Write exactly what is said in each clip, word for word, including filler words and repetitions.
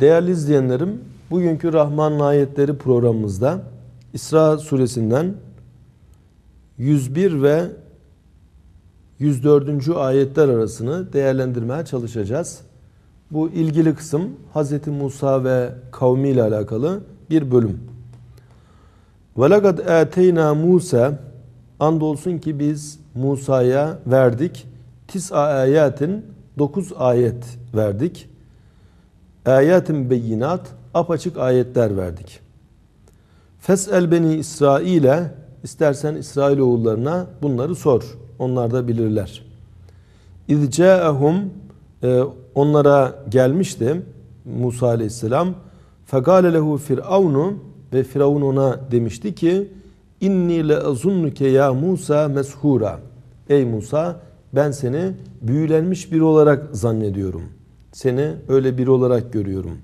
Değerli izleyenlerim, bugünkü Rahman Ayetleri programımızda İsra suresinden yüz bir ve yüz dördüncü ayetler arasını değerlendirmeye çalışacağız. Bu ilgili kısım Hz. Musa ve kavmi ile alakalı bir bölüm. وَلَقَدْ اَتَيْنَا Musa, andolsun ki biz Musa'ya verdik. Tis'a ayatin, dokuz ayet verdik. Ayatin beyinat, apaçık ayetler verdik. Fes'el beni İsrail'e, istersen İsrailoğullarına bunları sor. Onlar da bilirler. اِذْ جَاءَهُمْ, onlara gelmişti Musa aleyhisselam. فَقَالَ لَهُ فِرْعَوْنُ, ve Firavun ona demişti ki inni le azunnuke ya Musa meshura. Ey Musa, ben seni büyülenmiş biri olarak zannediyorum. Seni öyle biri olarak görüyorum.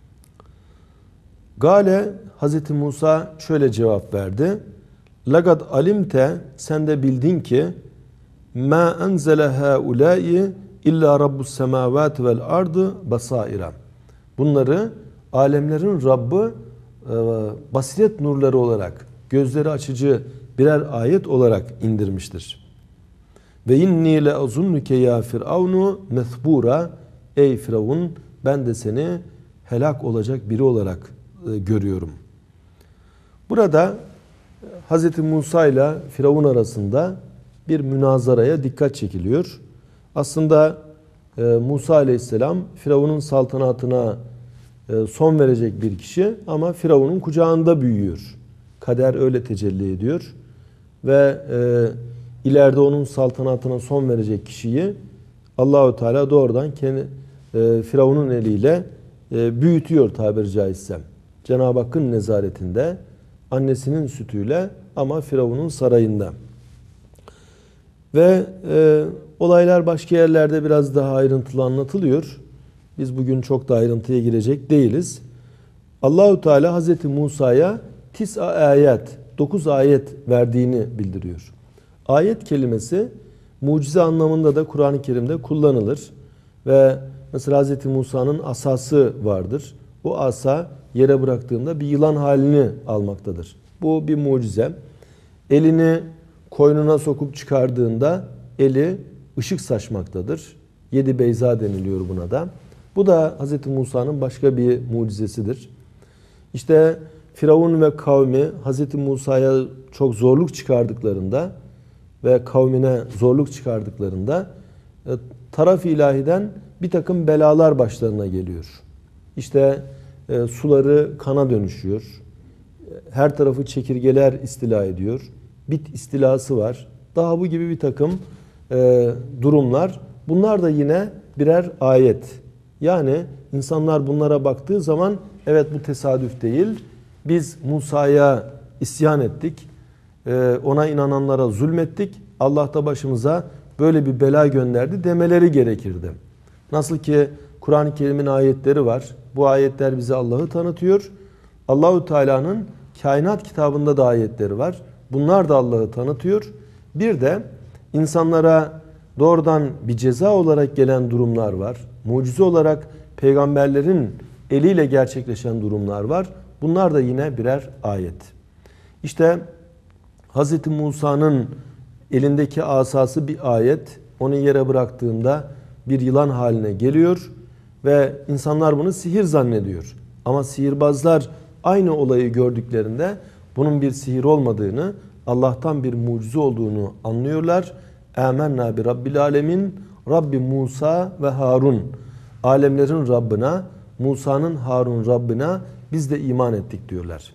Gale, Hazreti Musa şöyle cevap verdi. Lagad alimte, sen de bildin ki ma enzele haulâi illa rabbus semâvâti vel ardı basaira. Bunları alemlerin Rabbi basiret nurları olarak, gözleri açıcı birer ayet olarak indirmiştir. Ve inni le azunnuke ya firavunu methbura. Ey Firavun, ben de seni helak olacak biri olarak e, görüyorum. Burada Hz. Musa ile Firavun arasında bir münazaraya dikkat çekiliyor. Aslında e, Musa aleyhisselam Firavun'un saltanatına e, son verecek bir kişi ama Firavun'un kucağında büyüyor. Kader öyle tecelli ediyor. Ve e, ileride onun saltanatına son verecek kişiyi Allahu Teala doğrudan kendi e, Firavun'un eliyle e, büyütüyor tabiri caizse. Cenab-ı Hakk'ın nezaretinde, annesinin sütüyle ama Firavun'un sarayında. Ve e, olaylar başka yerlerde biraz daha ayrıntılı anlatılıyor. Biz bugün çok da ayrıntıya girecek değiliz. Allahu Teala Hazreti Musa'ya tis'a ayet, dokuz ayet verdiğini bildiriyor. Ayet kelimesi mucize anlamında da Kur'an-ı Kerim'de kullanılır. Ve mesela Hazreti Musa'nın asası vardır. O asa yere bıraktığında bir yılan halini almaktadır. Bu bir mucize. Elini koynuna sokup çıkardığında eli ışık saçmaktadır. Yedi beyza deniliyor buna da. Bu da Hz. Musa'nın başka bir mucizesidir. İşte Firavun ve kavmi Hz. Musa'ya çok zorluk çıkardıklarında ve kavmine zorluk çıkardıklarında taraf ilahiden bir takım belalar başlarına geliyor. İşte e, suları kana dönüşüyor. Her tarafı çekirgeler istila ediyor. Bit istilası var. Daha bu gibi bir takım e, durumlar. Bunlar da yine birer ayet. Yani insanlar bunlara baktığı zaman evet bu tesadüf değil. Biz Musa'ya isyan ettik. E, ona inananlara zulmettik. Allah da başımıza böyle bir bela gönderdi demeleri gerekirdi. Nasıl ki Kur'an-ı Kerim'in ayetleri var. Bu ayetler bize Allah'ı tanıtıyor. Allahu Teala'nın kainat kitabında da ayetleri var. Bunlar da Allah'ı tanıtıyor. Bir de insanlara doğrudan bir ceza olarak gelen durumlar var. Mucize olarak peygamberlerin eliyle gerçekleşen durumlar var. Bunlar da yine birer ayet. İşte Hz. Musa'nın elindeki asası bir ayet. Onu yere bıraktığında bir yılan haline geliyor ve insanlar bunu sihir zannediyor. Ama sihirbazlar aynı olayı gördüklerinde bunun bir sihir olmadığını, Allah'tan bir mucize olduğunu anlıyorlar. Âmennâ bi Rabbil âlemin, Rabbi Musa ve Harun. Alemlerin Rabbına, Musa'nın Harun Rabbına biz de iman ettik diyorlar.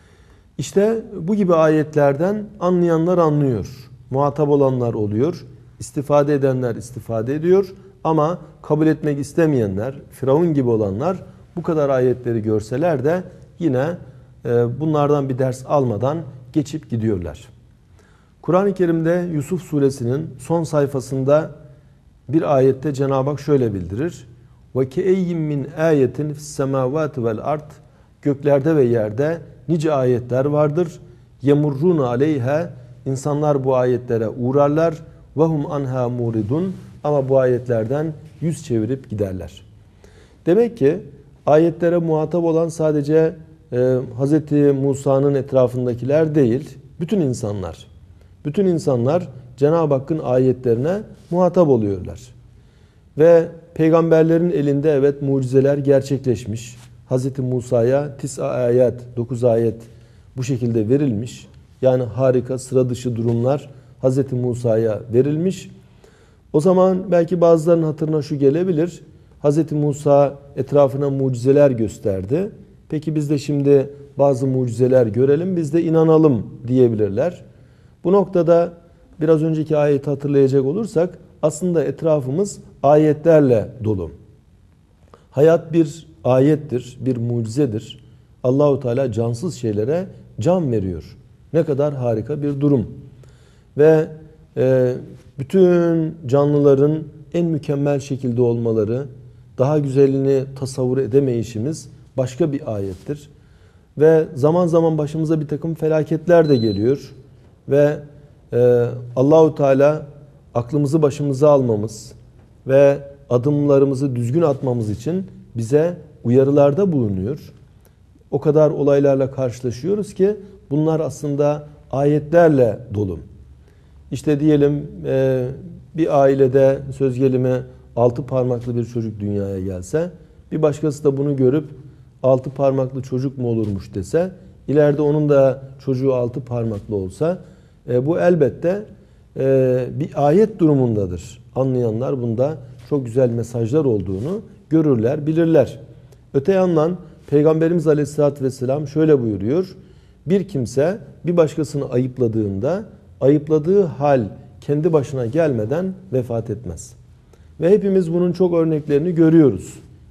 İşte bu gibi ayetlerden anlayanlar anlıyor. Muhatap olanlar oluyor. İstifade edenler istifade ediyor. Ama kabul etmek istemeyenler, Firavun gibi olanlar bu kadar ayetleri görseler de yine bunlardan bir ders almadan geçip gidiyorlar. Kur'an-ı Kerim'de Yusuf suresinin son sayfasında bir ayette Cenab-ı Hak şöyle bildirir. وَكَاَيِّمْ مِنْ آيَةٍ فِي السَّمَاوَاتِ وَالْاَرْضِ Göklerde ve yerde nice ayetler vardır. يَمُرُّونَ عَلَيْهَا İnsanlar bu ayetlere uğrarlar. وَهُمْ عَنْهَا مُورِدُونَ Ama bu ayetlerden yüz çevirip giderler. Demek ki ayetlere muhatap olan sadece e, Hz. Musa'nın etrafındakiler değil, bütün insanlar. Bütün insanlar Cenab-ı Hakk'ın ayetlerine muhatap oluyorlar. Ve peygamberlerin elinde evet mucizeler gerçekleşmiş. Hz. Musa'ya tis'a ayet, dokuz ayet bu şekilde verilmiş. Yani harika, sıra dışı durumlar Hz. Musa'ya verilmiş. O zaman belki bazılarının hatırına şu gelebilir. Hz. Musa etrafına mucizeler gösterdi. Peki biz de şimdi bazı mucizeler görelim, biz de inanalım diyebilirler. Bu noktada biraz önceki ayeti hatırlayacak olursak aslında etrafımız ayetlerle dolu. Hayat bir ayettir, bir mucizedir. Allahu Teala cansız şeylere can veriyor. Ne kadar harika bir durum. Ve e, bütün canlıların en mükemmel şekilde olmaları, daha güzelini tasavvur edemeyişimiz başka bir ayettir. Ve zaman zaman başımıza bir takım felaketler de geliyor. Ve e, Allahu Teala aklımızı başımıza almamız ve adımlarımızı düzgün atmamız için bize uyarılarda bulunuyor. O kadar olaylarla karşılaşıyoruz ki bunlar aslında ayetlerle dolu. İşte diyelim e, bir ailede söz gelimi altı parmaklı bir çocuk dünyaya gelse, bir başkası da bunu görüp altı parmaklı çocuk mu olurmuş dese, ileride onun da çocuğu altı parmaklı olsa, e, bu elbette e, bir ayet durumundadır. Anlayanlar bunda çok güzel mesajlar olduğunu görürler, bilirler. Öte yandan Peygamberimiz Aleyhisselatü Vesselam şöyle buyuruyor. Bir kimse bir başkasını ayıpladığında ayıpladığı hal kendi başına gelmeden vefat etmez. Ve hepimiz bunun çok örneklerini görüyoruz.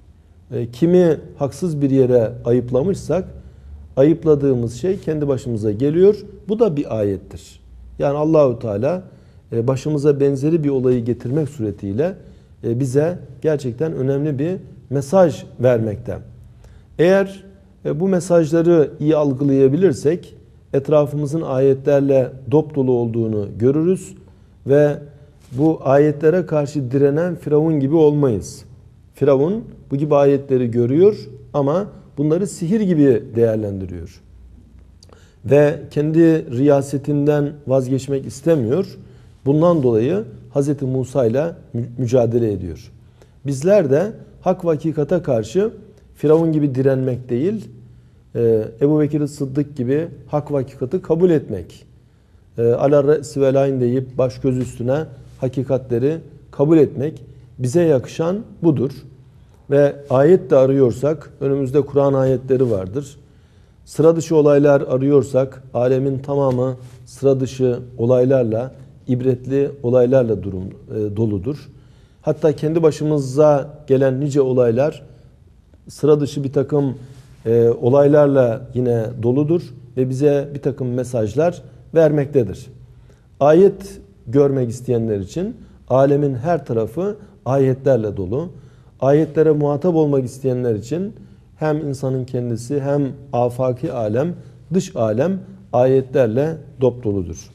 Kimi haksız bir yere ayıplamışsak ayıpladığımız şey kendi başımıza geliyor. Bu da bir ayettir. Yani Allahu Teala başımıza benzeri bir olayı getirmek suretiyle bize gerçekten önemli bir mesaj vermekte. Eğer bu mesajları iyi algılayabilirsek etrafımızın ayetlerle dop dolu olduğunu görürüz ve bu ayetlere karşı direnen Firavun gibi olmayız. Firavun bu gibi ayetleri görüyor ama bunları sihir gibi değerlendiriyor. Ve kendi riyasetinden vazgeçmek istemiyor. Bundan dolayı Hz. Musa ile mücadele ediyor. Bizler de hak ve hakikate karşı Firavun gibi direnmek değil, Ebu Bekir Sıddık gibi hak ve hakikati kabul etmek. Ala re'si vel ayn deyip baş göz üstüne hakikatleri kabul etmek bize yakışan budur. Ve ayet de arıyorsak önümüzde Kur'an ayetleri vardır. Sıra dışı olaylar arıyorsak alemin tamamı sıra dışı olaylarla, ibretli olaylarla durum, e, doludur. Hatta kendi başımıza gelen nice olaylar sıra dışı bir takım e, olaylarla yine doludur ve bize bir takım mesajlar vermektedir. Ayet görmek isteyenler için alemin her tarafı ayetlerle dolu. Ayetlere muhatap olmak isteyenler için hem insanın kendisi hem afaki alem, dış alem ayetlerle dop doludur.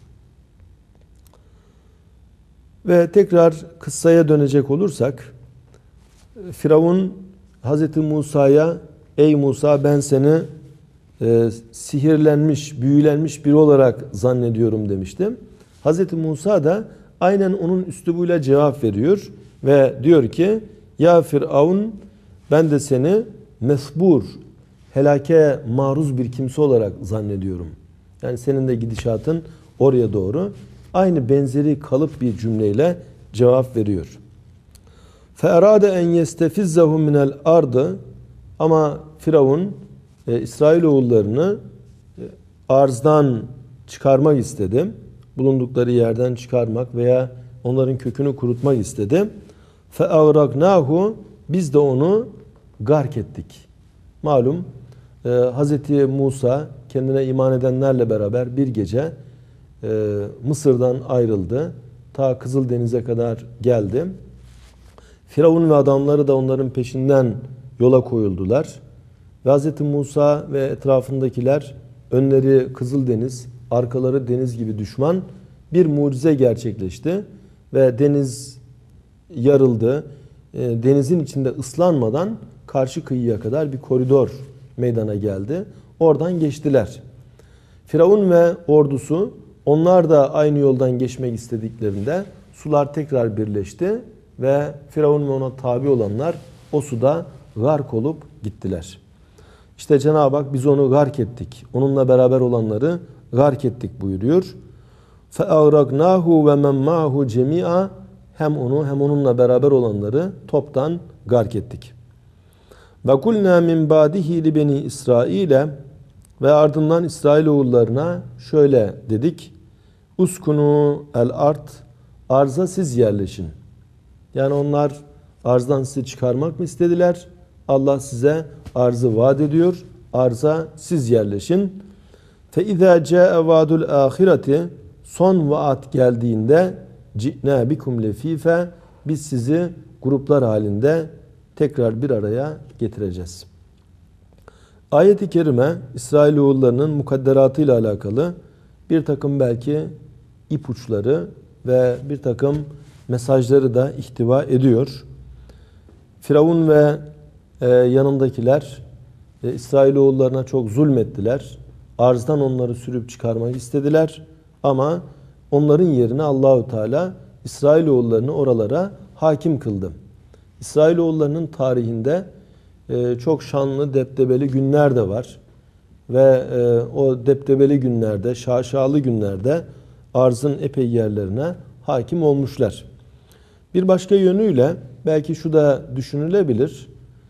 Ve tekrar kıssaya dönecek olursak, Firavun Hz. Musa'ya ey Musa ben seni e, sihirlenmiş, büyülenmiş biri olarak zannediyorum demiştim. Hz. Musa da aynen onun üslubuyla cevap veriyor ve diyor ki ya Firavun ben de seni mesbur, helake maruz bir kimse olarak zannediyorum. Yani senin de gidişatın oraya doğru. Aynı benzeri kalıp bir cümleyle cevap veriyor. فَاَرَادَ اَنْ يَسْتَفِزَّهُمْ مِنَ الْاَرْضِ Ama Firavun e, İsrailoğullarını e, arzdan çıkarmak istedi. Bulundukları yerden çıkarmak veya onların kökünü kurutmak istedi. فَاَغْرَقْنَاهُ Biz de onu gark ettik. Malum e, Hz. Musa kendine iman edenlerle beraber bir gece e, Mısır'dan ayrıldı. Ta Kızıldeniz'e kadar geldi. Firavun ve adamları da onların peşinden yola koyuldular. Ve Hz. Musa ve etrafındakiler önleri Kızıldeniz, arkaları deniz gibi düşman bir mucize gerçekleşti. Ve deniz yarıldı. E, denizin içinde ıslanmadan karşı kıyıya kadar bir koridor meydana geldi. Oradan geçtiler. Firavun ve ordusu onlar da aynı yoldan geçmek istediklerinde sular tekrar birleşti ve Firavun ve ona tabi olanlar o suda gark olup gittiler. İşte Cenab-ı Hak biz onu gark ettik. Onunla beraber olanları gark ettik buyuruyor. فَاَغْرَقْنَاهُ وَمَنْ مَعَهُ جَمِيعًا Hem onu hem onunla beraber olanları toptan gark ettik. وَقُلْنَا مِنْ بَعْدِهِ لِبَنِي İsrail'e Ve ardından İsrailoğullarına şöyle dedik. Uskunu el art arza siz yerleşin. Yani onlar arzdan sizi çıkarmak mı istediler? Allah size arzı vaat ediyor. Arza siz yerleşin. Fe izâ câe vâdul âhireti son vaat geldiğinde ci'nâ bikum lefîfe biz sizi gruplar halinde tekrar bir araya getireceğiz. Ayet-i kerime İsrailoğullarının mukadderatıyla alakalı bir takım belki ipuçları ve bir takım mesajları da ihtiva ediyor. Firavun ve e, yanındakiler e, İsrailoğullarına çok zulmettiler. Arzdan onları sürüp çıkarmak istediler. Ama onların yerine Allahu Teala İsrailoğullarını oralara hakim kıldı. İsrailoğullarının tarihinde e, çok şanlı, debdebeli günler de var. Ve e, o debdebeli günlerde, şaşalı günlerde arzın epey yerlerine hakim olmuşlar. Bir başka yönüyle belki şu da düşünülebilir.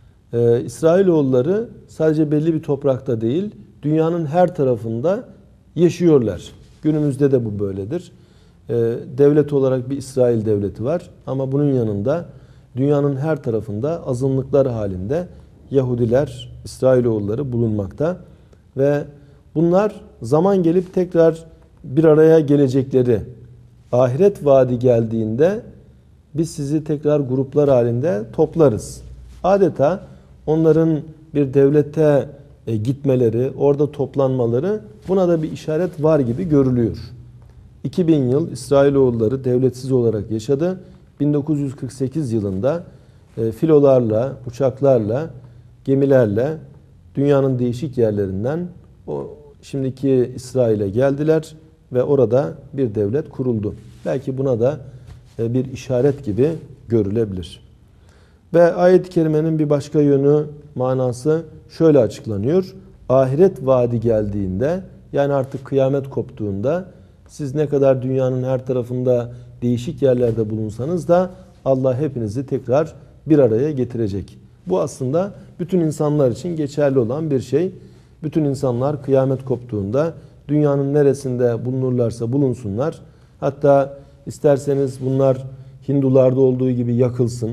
Ee, İsrailoğulları sadece belli bir toprakta değil, dünyanın her tarafında yaşıyorlar. Günümüzde de bu böyledir. Ee, devlet olarak bir İsrail devleti var ama bunun yanında dünyanın her tarafında azınlıklar halinde Yahudiler, İsrailoğulları bulunmakta. Ve bunlar zaman gelip tekrar bir araya gelecekleri, ahiret vaadi geldiğinde biz sizi tekrar gruplar halinde toplarız. Adeta onların bir devlete gitmeleri, orada toplanmaları buna da bir işaret var gibi görülüyor. iki bin yıl İsrailoğulları devletsiz olarak yaşadı. bin dokuz yüz kırk sekiz yılında filolarla, uçaklarla, gemilerle dünyanın değişik yerlerinden o şimdiki İsrail'e geldiler ve orada bir devlet kuruldu. Belki buna da bir işaret gibi görülebilir. Ve ayet-i kerimenin bir başka yönü, manası şöyle açıklanıyor. Ahiret vaadi geldiğinde, yani artık kıyamet koptuğunda, siz ne kadar dünyanın her tarafında değişik yerlerde bulunsanız da Allah hepinizi tekrar bir araya getirecek. Bu aslında bütün insanlar için geçerli olan bir şey. Bütün insanlar kıyamet koptuğunda dünyanın neresinde bulunurlarsa bulunsunlar. Hatta isterseniz bunlar Hindularda olduğu gibi yakılsın.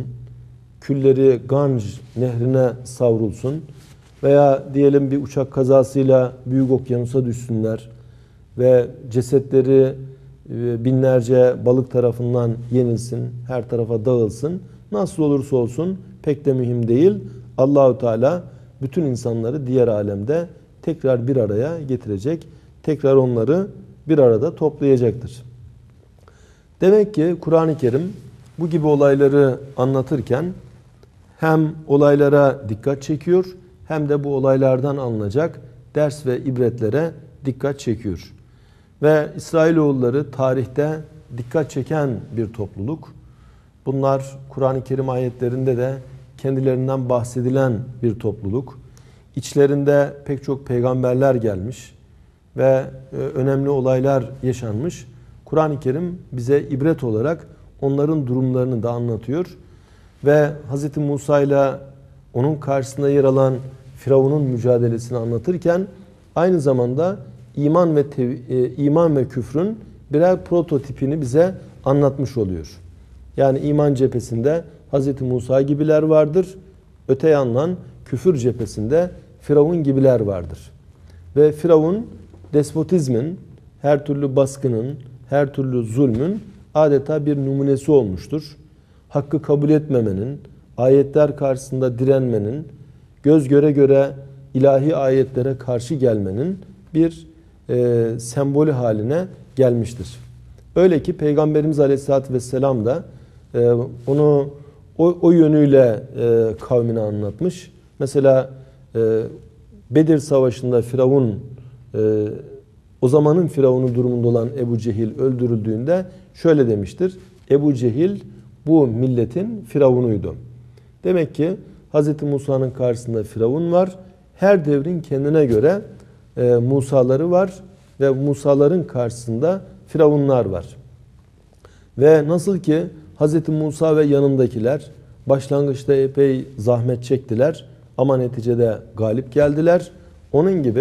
Külleri Ganj nehrine savrulsun. Veya diyelim bir uçak kazasıyla büyük okyanusa düşsünler. Ve cesetleri binlerce balık tarafından yenilsin. Her tarafa dağılsın. Nasıl olursa olsun pek de mühim değil. Allahu Teala bütün insanları diğer alemde tekrar bir araya getirecek. Tekrar onları bir arada toplayacaktır. Demek ki Kur'an-ı Kerim bu gibi olayları anlatırken hem olaylara dikkat çekiyor hem de bu olaylardan alınacak ders ve ibretlere dikkat çekiyor. Ve İsrailoğulları tarihte dikkat çeken bir topluluk. Bunlar Kur'an-ı Kerim ayetlerinde de kendilerinden bahsedilen bir topluluk. İçlerinde pek çok peygamberler gelmiş ve önemli olaylar yaşanmış. Kur'an-ı Kerim bize ibret olarak onların durumlarını da anlatıyor. Ve Hz. Musa ile onun karşısında yer alan Firavun'un mücadelesini anlatırken aynı zamanda iman ve tev iman ve küfrün birer prototipini bize anlatmış oluyor. Yani iman cephesinde Hz. Musa gibiler vardır. Öte yandan küfür cephesinde Firavun gibiler vardır. Ve Firavun despotizmin, her türlü baskının, her türlü zulmün adeta bir numunesi olmuştur. Hakkı kabul etmemenin, ayetler karşısında direnmenin, göz göre göre ilahi ayetlere karşı gelmenin bir e, sembolü haline gelmiştir. Öyle ki Peygamberimiz Aleyhisselatü Vesselam da e, onu o, o yönüyle e, kavmine anlatmış. Mesela e, Bedir Savaşı'nda Firavun, e, o zamanın Firavunu durumunda olan Ebu Cehil öldürüldüğünde şöyle demiştir: Ebu Cehil bu milletin Firavunuydu. Demek ki Hz. Musa'nın karşısında Firavun var. Her devrin kendine göre e, Musa'ları var ve Musa'ların karşısında Firavunlar var. Ve nasıl ki Hz. Musa ve yanındakiler başlangıçta epey zahmet çektiler ama neticede galip geldiler. Onun gibi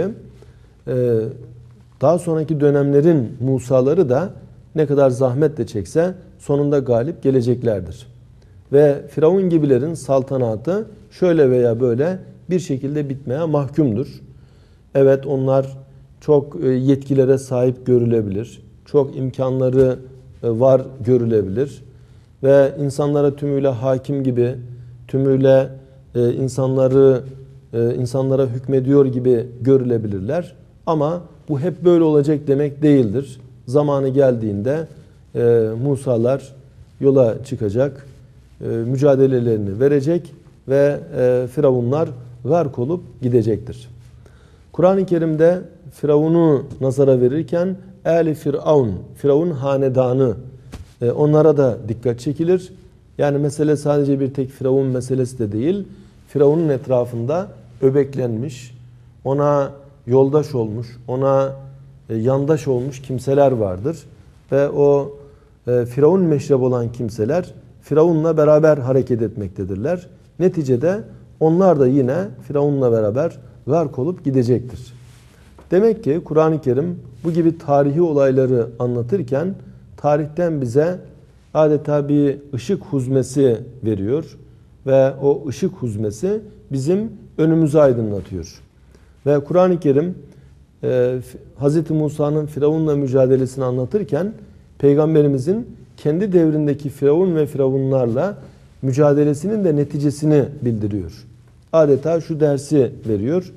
e, daha sonraki dönemlerin Musa'ları da ne kadar zahmet de çekse sonunda galip geleceklerdir. Ve Firavun gibilerin saltanatı şöyle veya böyle bir şekilde bitmeye mahkumdur. Evet, onlar çok yetkilere sahip görülebilir. Çok imkanları var görülebilir. Ve insanlara tümüyle hakim gibi, tümüyle insanları insanlara hükmediyor gibi görülebilirler. Ama bu hep böyle olacak demek değildir. Zamanı geldiğinde Musa'lar yola çıkacak, mücadelelerini verecek ve Firavunlar gark olup gidecektir. Kur'an-ı Kerim'de Firavun'u nazara verirken Eli Firavun, Firavun hanedanı, onlara da dikkat çekilir. Yani mesele sadece bir tek Firavun meselesi de değil. Firavun'un etrafında öbeklenmiş, ona yoldaş olmuş, ona yandaş olmuş kimseler vardır. Ve o Firavun meşrep olan kimseler Firavun'la beraber hareket etmektedirler. Neticede onlar da yine Firavun'la beraber gark olup gidecektir. Demek ki Kur'an-ı Kerim bu gibi tarihi olayları anlatırken tarihten bize adeta bir ışık huzmesi veriyor ve o ışık huzmesi bizim önümüzü aydınlatıyor. Ve Kur'an-ı Kerim e, Hz. Musa'nın Firavun'la mücadelesini anlatırken Peygamberimizin kendi devrindeki Firavun ve Firavunlarla mücadelesinin de neticesini bildiriyor. Adeta şu dersi veriyor: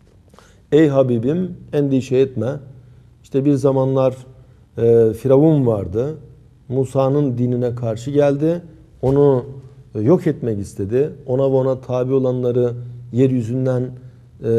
Ey Habibim, endişe etme. İşte bir zamanlar e, Firavun vardı. Musa'nın dinine karşı geldi. Onu e, yok etmek istedi. Ona ve ona tabi olanları yeryüzünden e,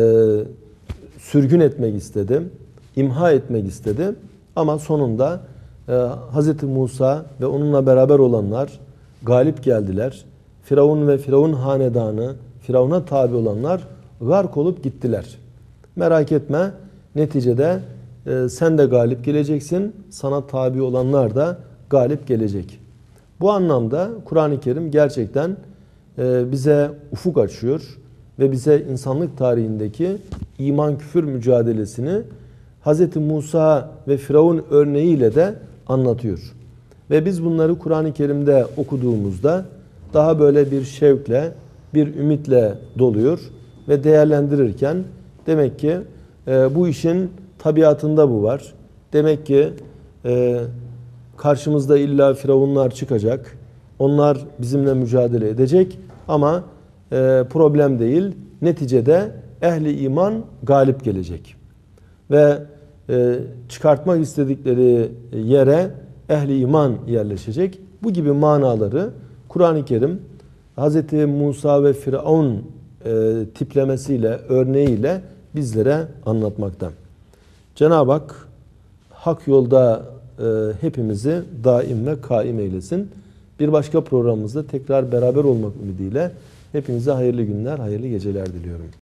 sürgün etmek istedi. İmha etmek istedi. Ama sonunda e, Hz. Musa ve onunla beraber olanlar galip geldiler. Firavun ve Firavun hanedanı, Firavun'a tabi olanlar gark olup gittiler. Merak etme, neticede e, sen de galip geleceksin, sana tabi olanlar da galip gelecek. Bu anlamda Kur'an-ı Kerim gerçekten e, bize ufuk açıyor ve bize insanlık tarihindeki iman küfür mücadelesini Hz. Musa ve Firavun örneğiyle de anlatıyor. Ve biz bunları Kur'an-ı Kerim'de okuduğumuzda daha böyle bir şevkle, bir ümitle doluyor ve değerlendirirken demek ki e, bu işin tabiatında bu var. Demek ki e, karşımızda illa Firavunlar çıkacak. Onlar bizimle mücadele edecek ama e, problem değil. Neticede ehli iman galip gelecek. Ve e, çıkartmak istedikleri yere ehli iman yerleşecek. Bu gibi manaları Kur'an-ı Kerim Hz. Musa ve Firavun e, tiplemesiyle, örneğiyle bizlere anlatmakta. Cenab-ı Hak hak yolda e, hepimizi daim ve kaim eylesin. Bir başka programımızda tekrar beraber olmak ümidiyle hepinize hayırlı günler, hayırlı geceler diliyorum.